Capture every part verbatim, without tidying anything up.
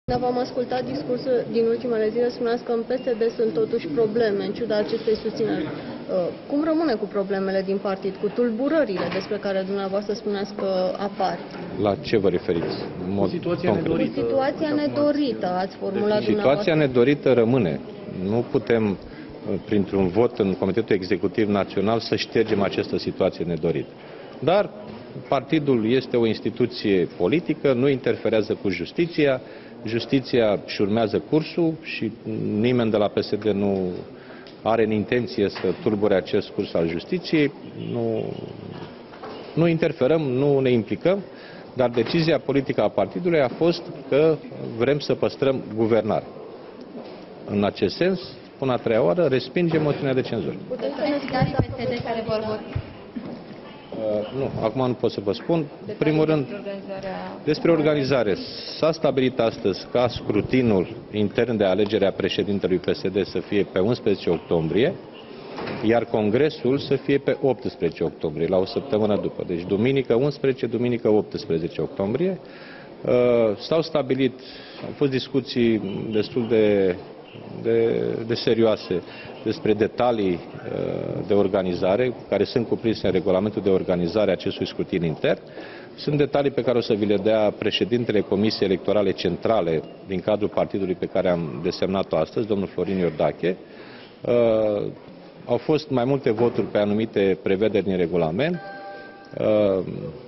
Dar v-am ascultat discursul din ultimele zile, spuneați că în P S D sunt totuși probleme, în ciuda acestei susțineri. Cum rămâne cu problemele din partid, cu tulburările despre care dumneavoastră spuneați că apar? La ce vă referiți? În mod situația concret. nedorită. Cu situația nedorită, ați formulat Situația dumneavoastră. nedorită rămâne. Nu putem, printr-un vot în Comitetul Executiv Național, să ștergem această situație nedorită. Dar partidul este o instituție politică, nu interferează cu justiția, justiția își urmează cursul și nimeni de la P S D nu are în intenție să tulbure acest curs al justiției. Nu, nu interferăm, nu ne implicăm, dar decizia politică a partidului a fost că vrem să păstrăm guvernarea. În acest sens, până a treia oară, respingem moțiunea de cenzură. Puteți să ne spuneți P S D care vor vota? Uh, nu, acum nu pot să vă spun. În primul rând, despre organizare. S-a stabilit astăzi ca scrutinul intern de alegere a președintelui P S D să fie pe unsprezece octombrie, iar congresul să fie pe optsprezece octombrie, la o săptămână după. Deci duminică unsprezece, duminică optsprezece octombrie. Uh, S-au stabilit, au fost discuții destul de, de, de serioase despre detalii uh, de organizare, care sunt cuprinse în regulamentul de organizare a acestui scrutin intern. Sunt detalii pe care o să vi le dea președintele Comisiei Electorale Centrale din cadrul partidului pe care am desemnat-o astăzi, domnul Florin Iordache. Uh, au fost mai multe voturi pe anumite prevederi din regulament. Uh,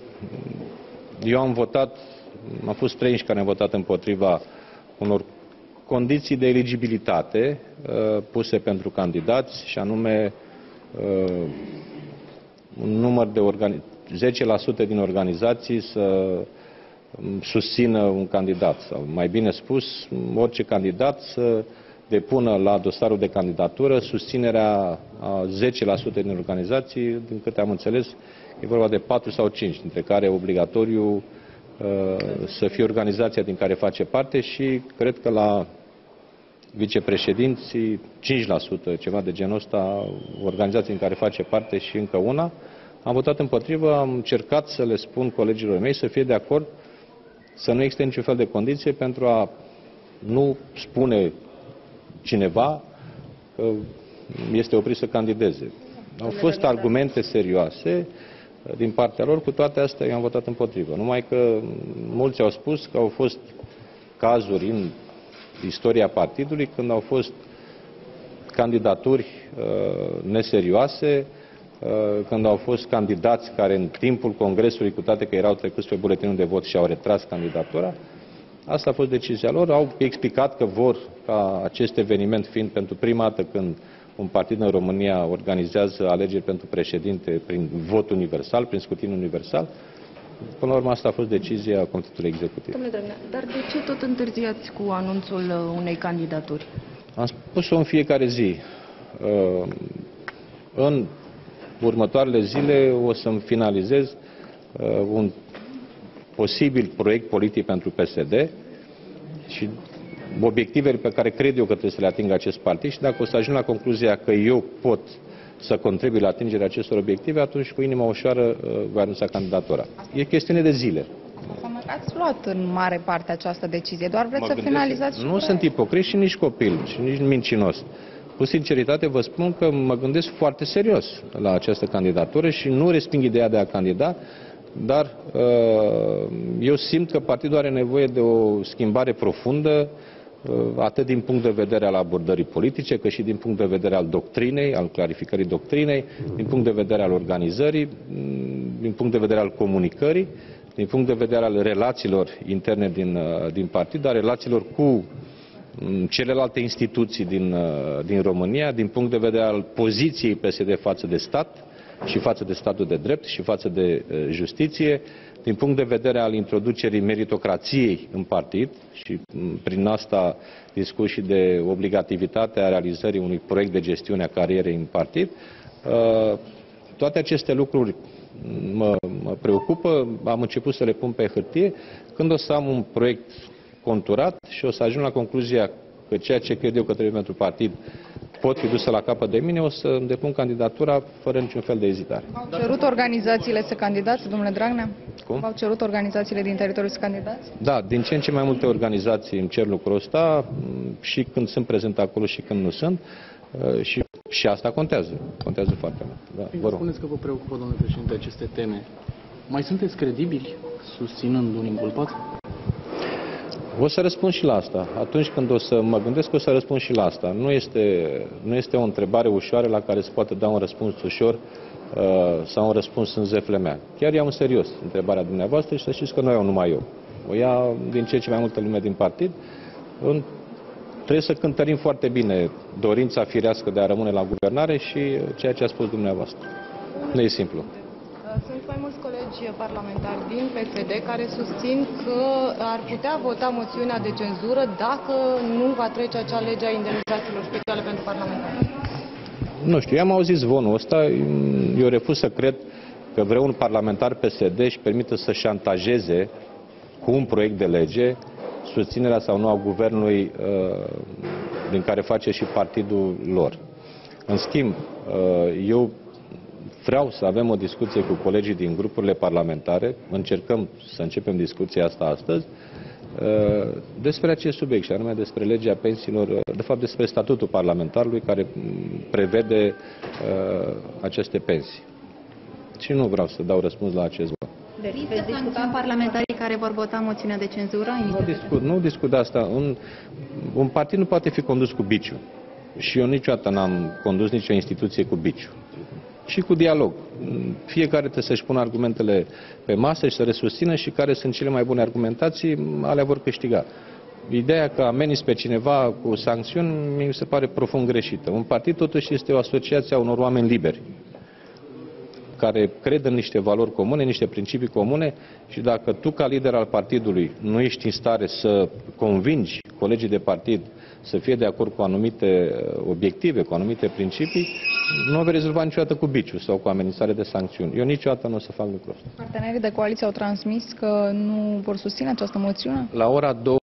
eu am votat, am fost treizeci care am votat împotriva unor condiții de eligibilitate uh, puse pentru candidați, și anume uh, un număr de organi- zece la sută din organizații să susțină un candidat, sau mai bine spus, orice candidat să depună la dosarul de candidatură susținerea a zece la sută din organizații, din câte am înțeles, e vorba de patru sau cinci, dintre care e obligatoriu să fie organizația din care face parte, și cred că la vicepreședinții cinci la sută, ceva de genul ăsta, organizații în care face parte și încă una. Am votat împotrivă, am încercat să le spun colegilor mei să fie de acord să nu existe niciun fel de condiție pentru a nu spune cineva că este oprit să candideze. Au fost argumente serioase din partea lor, cu toate astea eu am votat împotrivă. Numai că mulți au spus că au fost cazuri în istoria partidului când au fost candidaturi uh, neserioase, uh, când au fost candidați care în timpul congresului, cu toate că erau trecuți pe buletinul de vot, și-au retras candidatura. Asta a fost decizia lor. Au explicat că vor ca acest eveniment, fiind pentru prima dată când un partid în România organizează alegeri pentru președinte prin vot universal, prin scrutin universal, până la urmă asta a fost decizia Comitetului Executiv. Domnule Dragnea, dar de ce tot întârziați cu anunțul unei candidaturi? Am spus-o în fiecare zi. În următoarele zile o să-mi finalizez un posibil proiect politic pentru P S D și obiectivele pe care cred eu că trebuie să le atingă acest partid, și dacă o să ajung la concluzia că eu pot să contribui la atingerea acestor obiective, atunci cu inima ușoară voi anunța candidatura. E chestiune de zile. Ați luat în mare parte această decizie, doar vreți să finalizați? Nu sunt ipocrit și nici copil și nici mincinos. Cu sinceritate vă spun că mă gândesc foarte serios la această candidatură și nu resping ideea de a candida, dar eu simt că partidul are nevoie de o schimbare profundă, atât din punct de vedere al abordării politice, cât și din punct de vedere al doctrinei, al clarificării doctrinei, din punct de vedere al organizării, din punct de vedere al comunicării, din punct de vedere al relațiilor interne din, din partid, a relațiilor cu celelalte instituții din, din România, din punct de vedere al poziției P S D față de stat și față de statul de drept și față de justiție, din punct de vedere al introducerii meritocrației în partid și prin asta discut și de obligativitatea realizării unui proiect de gestiune a carierei în partid. Toate aceste lucruri mă, mă preocupă, am început să le pun pe hârtie. Când o să am un proiect conturat și o să ajung la concluzia că ceea ce cred eu că trebuie pentru partid pot fi dusă la capăt de mine, o să îmi depun candidatura fără niciun fel de ezitare. V-au cerut organizațiile să candidați, domnule Dragnea? Cum? V-au cerut organizațiile din teritoriu să candidați? Da, din ce în ce mai multe organizații îmi cer lucrul ăsta, și când sunt prezent acolo și când nu sunt, și, și asta contează, contează foarte mult. Da, vă rog. Spuneți că vă preocupă, domnule președinte, aceste teme. Mai sunteți credibili susținând un inculpat? O să răspund și la asta. Atunci când o să mă gândesc, o să răspund și la asta. Nu este, nu este o întrebare ușoară la care se poate da un răspuns ușor uh, sau un răspuns în zefle mea. Chiar iau în serios întrebarea dumneavoastră și să știți că nu iau numai eu. O ia din ce ce mai multă lume din partid. În, trebuie să cântărim foarte bine dorința firească de a rămâne la guvernare și ceea ce a spus dumneavoastră. Nu e simplu. Sunt mai mulți colegi parlamentari din P S D care susțin că ar putea vota moțiunea de cenzură dacă nu va trece acea lege a indemnizațiilor speciale pentru parlamentari. Nu știu, eu am auzit zvonul ăsta, eu refuz să cred că vreun parlamentar P S D își permite să șantajeze cu un proiect de lege susținerea sau nu a guvernului uh, din care face și partidul lor. În schimb, uh, eu vreau să avem o discuție cu colegii din grupurile parlamentare, încercăm să începem discuția asta astăzi, despre acest subiect, și anume despre legea pensiilor, de fapt despre statutul parlamentarului care prevede aceste pensii. Și nu vreau să dau răspuns la acest vot. Deci veți discuta parlamentarii care vor vota moțiunea de cenzură? Nu discut, nu discut asta. Un, un partid nu poate fi condus cu biciu. Și eu niciodată n-am condus nicio instituție cu biciu. Și cu dialog. Fiecare trebuie să-și pună argumentele pe masă și să le susțină și care sunt cele mai bune argumentații, alea vor câștiga. Ideea că ameninți pe cineva cu sancțiuni mi se pare profund greșită. Un partid totuși este o asociație a unor oameni liberi, care cred în niște valori comune, niște principii comune, și dacă tu, ca lider al partidului, nu ești în stare să convingi colegii de partid să fie de acord cu anumite obiective, cu anumite principii, nu o vei rezolva niciodată cu biciu sau cu amenințare de sancțiuni. Eu niciodată nu o să fac lucrul ăsta. Partenerii de coaliție au transmis că nu vor susține această moțiune? La ora două